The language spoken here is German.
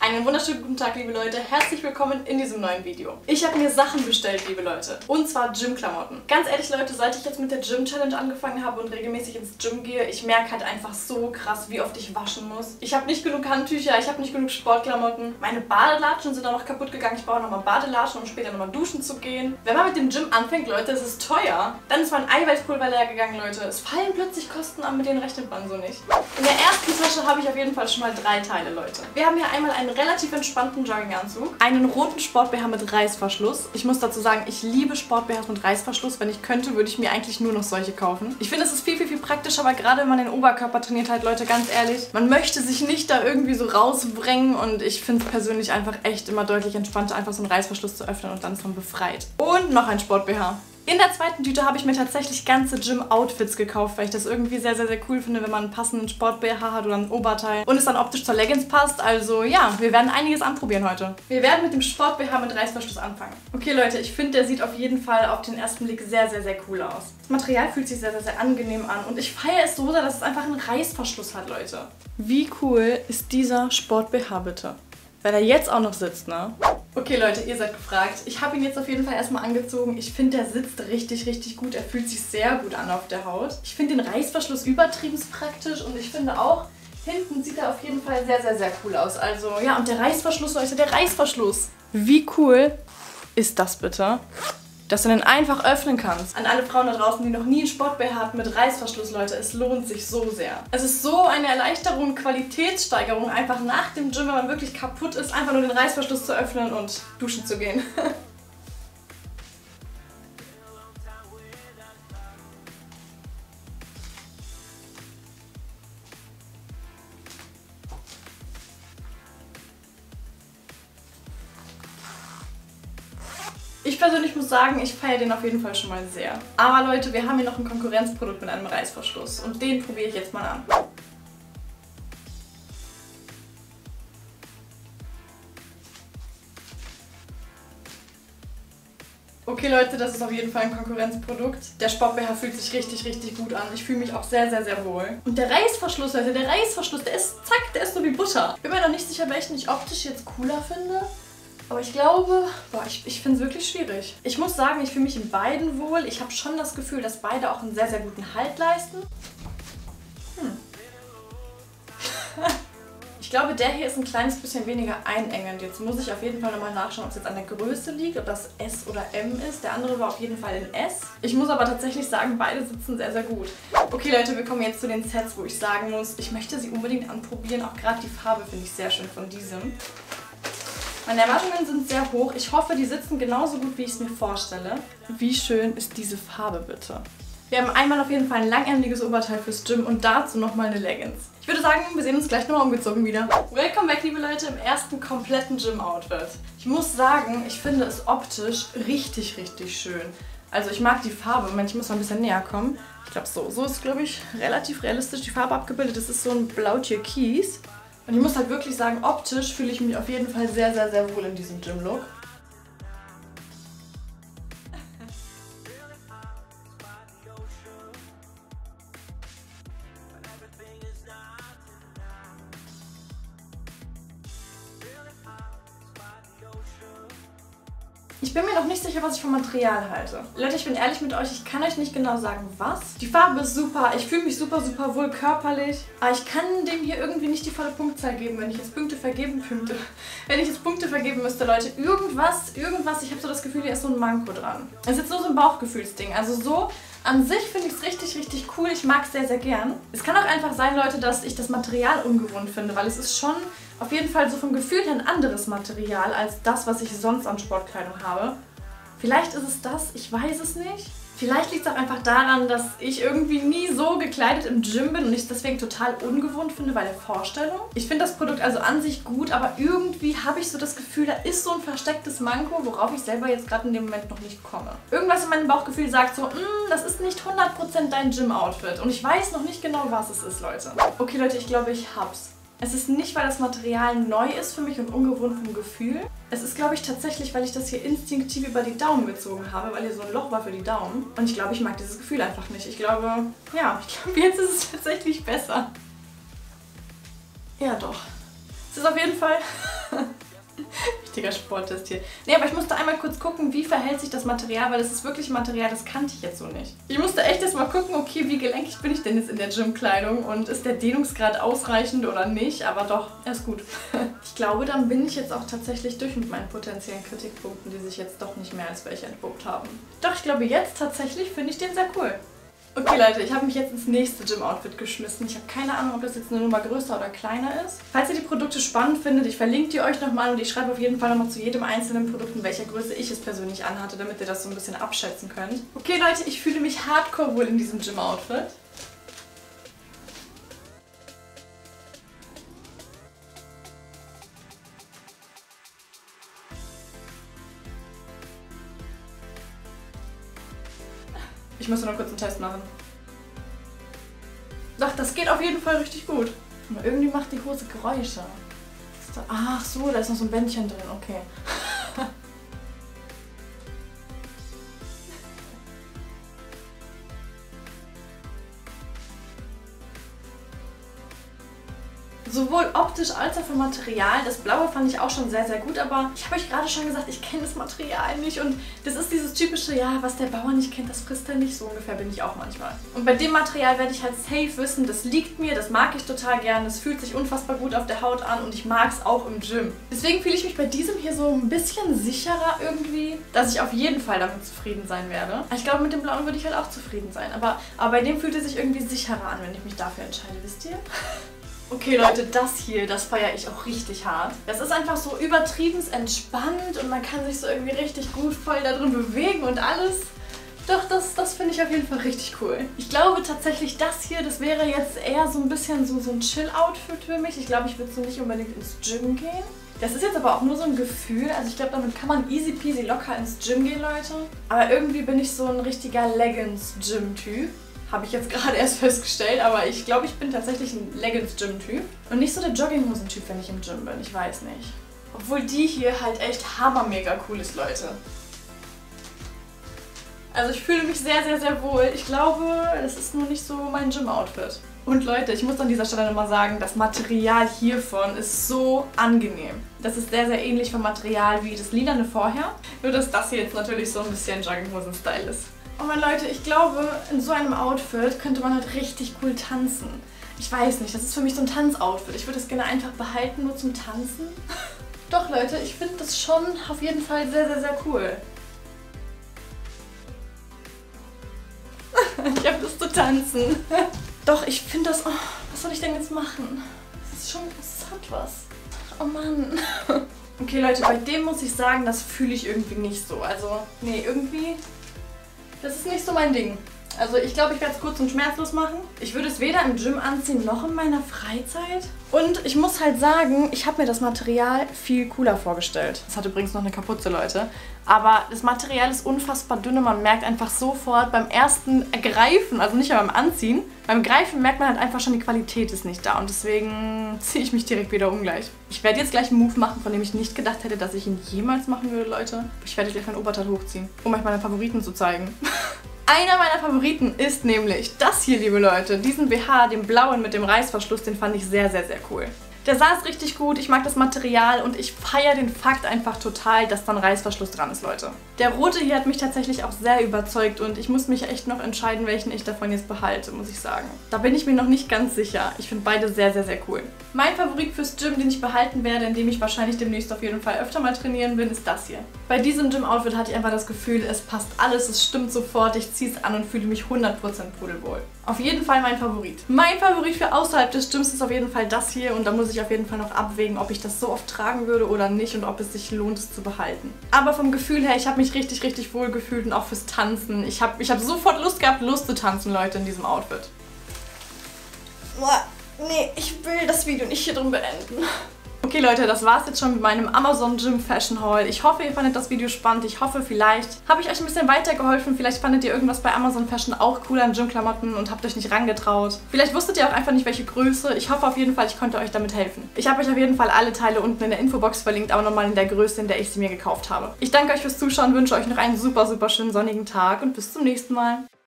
Einen wunderschönen guten Tag, liebe Leute. Herzlich willkommen in diesem neuen Video. Ich habe mir Sachen bestellt, liebe Leute. Und zwar Gym-Klamotten. Ganz ehrlich, Leute, seit ich jetzt mit der Gym-Challenge angefangen habe und regelmäßig ins Gym gehe, ich merke halt einfach so krass, wie oft ich waschen muss. Ich habe nicht genug Handtücher, ich habe nicht genug Sportklamotten. Meine Badelatschen sind auch noch kaputt gegangen. Ich brauche nochmal Badelatschen, um später nochmal duschen zu gehen. Wenn man mit dem Gym anfängt, Leute, es ist teuer. Dann ist mein Eiweißpulver leer gegangen, Leute. Es fallen plötzlich Kosten an, mit denen rechnet man so nicht. In der ersten Tasche habe ich auf jeden Fall schon mal 3 Teile, Leute. Wir haben hier einmal einen relativ entspannten Jogginganzug, einen roten Sport-BH mit Reißverschluss. Ich muss dazu sagen, ich liebe Sport-BHs mit Reißverschluss. Wenn ich könnte, würde ich mir eigentlich nur noch solche kaufen. Ich finde, es ist viel praktischer, aber gerade wenn man den Oberkörper trainiert, halt, Leute, ganz ehrlich, man möchte sich nicht da irgendwie so rausbringen und ich finde es persönlich einfach echt immer deutlich entspannter, einfach so einen Reißverschluss zu öffnen und dann ist man befreit. Und noch ein Sport-BH. In der zweiten Tüte habe ich mir tatsächlich ganze Gym-Outfits gekauft, weil ich das irgendwie sehr cool finde, wenn man einen passenden Sport-BH hat oder ein Oberteil und es dann optisch zur Leggings passt. Also ja, wir werden einiges anprobieren heute. Wir werden mit dem Sport-BH mit Reißverschluss anfangen. Okay, Leute, ich finde, der sieht auf jeden Fall auf den ersten Blick sehr cool aus. Das Material fühlt sich sehr angenehm an und ich feiere es so sehr, dass es einfach einen Reißverschluss hat, Leute. Wie cool ist dieser Sport-BH bitte? Weil er jetzt auch noch sitzt, ne? Okay, Leute, ihr seid gefragt. Ich habe ihn jetzt auf jeden Fall erstmal angezogen. Ich finde, der sitzt richtig gut. Er fühlt sich sehr gut an auf der Haut. Ich finde den Reißverschluss übertrieben praktisch und ich finde auch, hinten sieht er auf jeden Fall sehr cool aus. Also, ja, und der Reißverschluss, Leute, der Reißverschluss. Wie cool ist das bitte? Dass du den einfach öffnen kannst. An alle Frauen da draußen, die noch nie einen Sport-BH hatten mit Reißverschluss, Leute, es lohnt sich so sehr. Es ist so eine Erleichterung, Qualitätssteigerung, einfach nach dem Gym, wenn man wirklich kaputt ist, einfach nur den Reißverschluss zu öffnen und duschen zu gehen. Ich persönlich muss sagen, ich feiere den auf jeden Fall schon mal sehr. Aber Leute, wir haben hier noch ein Konkurrenzprodukt mit einem Reißverschluss und den probiere ich jetzt mal an. Okay, Leute, das ist auf jeden Fall ein Konkurrenzprodukt. Der Sport-BH fühlt sich richtig gut an. Ich fühle mich auch sehr wohl. Und der Reißverschluss, Leute, der Reißverschluss, der ist, zack, der ist so wie Butter. Ich bin mir noch nicht sicher, welchen ich optisch jetzt cooler finde. Aber ich glaube, ich finde es wirklich schwierig. Ich muss sagen, ich fühle mich in beiden wohl. Ich habe schon das Gefühl, dass beide auch einen sehr guten Halt leisten. Ich glaube, der hier ist ein kleines bisschen weniger einengend. Jetzt muss ich auf jeden Fall nochmal nachschauen, ob es jetzt an der Größe liegt, ob das S oder M ist. Der andere war auf jeden Fall in S. Ich muss aber tatsächlich sagen, beide sitzen sehr gut. Okay, Leute, wir kommen jetzt zu den Sets, wo ich sagen muss, ich möchte sie unbedingt anprobieren. Auch gerade die Farbe finde ich sehr schön von diesem. Meine Erwartungen sind sehr hoch. Ich hoffe, die sitzen genauso gut, wie ich es mir vorstelle. Wie schön ist diese Farbe bitte? Wir haben einmal auf jeden Fall ein langärmeliges Oberteil fürs Gym und dazu nochmal eine Leggings. Ich würde sagen, wir sehen uns gleich nochmal umgezogen wieder. Welcome back, liebe Leute, im ersten kompletten Gym-Outfit. Ich muss sagen, ich finde es optisch richtig schön. Also ich mag die Farbe. Moment, ich muss mal ein bisschen näher kommen. Ich glaube, so ist, glaube ich, relativ realistisch die Farbe abgebildet. Das ist so ein Blau-Türkis. Und ich muss halt wirklich sagen, optisch fühle ich mich auf jeden Fall sehr wohl in diesem Gym-Look. Ich bin mir noch nicht sicher, was ich vom Material halte. Leute, ich bin ehrlich mit euch, ich kann euch nicht genau sagen, was. Die Farbe ist super, ich fühle mich super wohl körperlich. Aber ich kann dem hier irgendwie nicht die volle Punktzahl geben, wenn ich jetzt Punkte vergeben müsste, Leute. Irgendwas, ich habe so das Gefühl, hier ist so ein Manko dran. Es ist jetzt nur so ein Bauchgefühlsding. Also so an sich finde ich es richtig cool. Ich mag es sehr gern. Es kann auch einfach sein, Leute, dass ich das Material ungewohnt finde, weil es ist schon auf jeden Fall so vom Gefühl her ein anderes Material als das, was ich sonst an Sportkleidung habe. Vielleicht ist es das, ich weiß es nicht. Vielleicht liegt es auch einfach daran, dass ich irgendwie nie so gekleidet im Gym bin und ich es deswegen total ungewohnt finde bei der Vorstellung. Ich finde das Produkt also an sich gut, aber irgendwie habe ich so das Gefühl, da ist so ein verstecktes Manko, worauf ich selber jetzt gerade in dem Moment noch nicht komme. Irgendwas in meinem Bauchgefühl sagt so, das ist nicht 100% dein Gym-Outfit und ich weiß noch nicht genau, was es ist, Leute. Okay, Leute, ich glaube, ich hab's. Es ist nicht, weil das Material neu ist für mich und ungewohnt vom Gefühl. Es ist, glaube ich, tatsächlich, weil ich das hier instinktiv über die Daumen gezogen habe, weil hier so ein Loch war für die Daumen. Und ich glaube, ich mag dieses Gefühl einfach nicht. Ich glaube, jetzt ist es tatsächlich besser. Ja, doch. Es ist auf jeden Fall Richtiger Sporttest hier. Nee, aber ich musste einmal kurz gucken, wie verhält sich das Material, weil das ist wirklich ein Material, das kannte ich jetzt so nicht. Ich musste echt erst mal gucken, okay, wie gelenkig bin ich denn jetzt in der Gymkleidung und ist der Dehnungsgrad ausreichend oder nicht, aber doch, er ist gut. Ich glaube, dann bin ich jetzt auch tatsächlich durch mit meinen potenziellen Kritikpunkten, die sich jetzt doch nicht mehr als welche entpuppt haben. Doch, ich glaube, jetzt tatsächlich finde ich den sehr cool. Okay Leute, ich habe mich jetzt ins nächste Gym-Outfit geschmissen. Ich habe keine Ahnung, ob das jetzt eine Nummer größer oder kleiner ist. Falls ihr die Produkte spannend findet, ich verlinke die euch nochmal und ich schreibe auf jeden Fall nochmal zu jedem einzelnen Produkt, in welcher Größe ich es persönlich anhatte, damit ihr das so ein bisschen abschätzen könnt. Okay Leute, ich fühle mich hardcore wohl in diesem Gym-Outfit. Ich muss nur kurz einen Test machen. Doch, das geht auf jeden Fall richtig gut. Aber irgendwie macht die Hose Geräusche. Ach so, da ist noch so ein Bändchen drin, okay. Sowohl optisch als auch vom Material. Das Blaue fand ich auch schon sehr, sehr gut, aber ich habe euch gerade schon gesagt, ich kenne das Material nicht und das ist dieses typische, ja, was der Bauer nicht kennt, das frisst er nicht. So ungefähr bin ich auch manchmal. Und bei dem Material werde ich halt safe wissen, das liegt mir, das mag ich total gern, das fühlt sich unfassbar gut auf der Haut an und ich mag es auch im Gym. Deswegen fühle ich mich bei diesem hier so ein bisschen sicherer irgendwie, dass ich auf jeden Fall damit zufrieden sein werde. Ich glaube, mit dem Blauen würde ich halt auch zufrieden sein, aber bei dem fühlt es sich irgendwie sicherer an, wenn ich mich dafür entscheide, wisst ihr? Okay Leute, das hier, das feiere ich auch richtig hart. Das ist einfach so übertrieben entspannt und man kann sich so irgendwie richtig gut voll da drin bewegen und alles. Doch, das finde ich auf jeden Fall richtig cool. Ich glaube tatsächlich, das hier, das wäre jetzt eher so ein bisschen so ein Chill-Outfit für mich. Ich glaube, ich würde so nicht unbedingt ins Gym gehen. Das ist jetzt aber auch nur so ein Gefühl. Also ich glaube, damit kann man easy peasy locker ins Gym gehen, Leute. Aber irgendwie bin ich so ein richtiger Leggings-Gym-Typ. Habe ich jetzt gerade erst festgestellt, aber ich glaube, ich bin tatsächlich ein Leggings-Gym-Typ. Und nicht so der Jogginghosen-Typ, wenn ich im Gym bin, ich weiß nicht. Obwohl die hier halt echt hammermega cool ist, Leute. Also ich fühle mich sehr, sehr, sehr wohl. Ich glaube, das ist nur nicht so mein Gym-Outfit. Und Leute, ich muss an dieser Stelle nochmal sagen, das Material hiervon ist so angenehm. Das ist sehr, sehr ähnlich vom Material wie das Lilane vorher. Nur, dass das hier jetzt natürlich so ein bisschen Jogginghosen-Style ist. Oh mein Leute, ich glaube, in so einem Outfit könnte man halt richtig cool tanzen. Ich weiß nicht, das ist für mich so ein Tanzoutfit. Ich würde es gerne einfach behalten, nur zum Tanzen. Doch Leute, ich finde das schon auf jeden Fall sehr, sehr, sehr cool. Ich habe Lust zu tanzen. Doch, ich finde das... Oh, was soll ich denn jetzt machen? Das ist schon... Das hat was. Oh Mann. Okay Leute, bei dem muss ich sagen, das fühle ich irgendwie nicht so. Also, nee, irgendwie... Das ist nicht so mein Ding. Also ich glaube, ich werde es kurz und schmerzlos machen. Ich würde es weder im Gym anziehen, noch in meiner Freizeit. Und ich muss halt sagen, ich habe mir das Material viel cooler vorgestellt. Das hat übrigens noch eine Kapuze, Leute. Aber das Material ist unfassbar dünn und man merkt einfach sofort beim ersten Greifen, also nicht mehr beim Anziehen, beim Greifen merkt man halt einfach schon, die Qualität ist nicht da und deswegen ziehe ich mich direkt wieder um gleich. Ich werde jetzt gleich einen Move machen, von dem ich nicht gedacht hätte, dass ich ihn jemals machen würde, Leute. Ich werde gleich mein Oberteil hochziehen, um euch meine Favoriten zu zeigen. Einer meiner Favoriten ist nämlich das hier, liebe Leute. Diesen BH, den blauen mit dem Reißverschluss, den fand ich sehr, sehr, sehr cool. Der saß richtig gut, ich mag das Material und ich feiere den Fakt einfach total, dass da ein Reißverschluss dran ist, Leute. Der rote hier hat mich tatsächlich auch sehr überzeugt und ich muss mich echt noch entscheiden, welchen ich davon jetzt behalte, muss ich sagen. Da bin ich mir noch nicht ganz sicher. Ich finde beide sehr, sehr, sehr cool. Mein Favorit fürs Gym, den ich behalten werde, in dem ich wahrscheinlich demnächst auf jeden Fall öfter mal trainieren bin, ist das hier. Bei diesem Gym-Outfit hatte ich einfach das Gefühl, es passt alles, es stimmt sofort, ich ziehe es an und fühle mich 100% pudelwohl. Auf jeden Fall mein Favorit. Mein Favorit für außerhalb des Gyms ist auf jeden Fall das hier und da muss ich auf jeden Fall noch abwägen, ob ich das so oft tragen würde oder nicht und ob es sich lohnt, es zu behalten. Aber vom Gefühl her, ich habe mich richtig, richtig wohl gefühlt und auch fürs Tanzen. Ich hab sofort Lust gehabt, zu tanzen, Leute, in diesem Outfit. Boah, nee, ich will das Video nicht hier drin beenden. Okay Leute, das war's jetzt schon mit meinem Amazon Gym Fashion Haul. Ich hoffe, ihr fandet das Video spannend. Ich hoffe, vielleicht habe ich euch ein bisschen weitergeholfen. Vielleicht fandet ihr irgendwas bei Amazon Fashion auch cool an Gymklamotten und habt euch nicht rangetraut. Vielleicht wusstet ihr auch einfach nicht, welche Größe. Ich hoffe auf jeden Fall, ich konnte euch damit helfen. Ich habe euch auf jeden Fall alle Teile unten in der Infobox verlinkt, aber nochmal in der Größe, in der ich sie mir gekauft habe. Ich danke euch fürs Zuschauen, wünsche euch noch einen super, super schönen sonnigen Tag und bis zum nächsten Mal.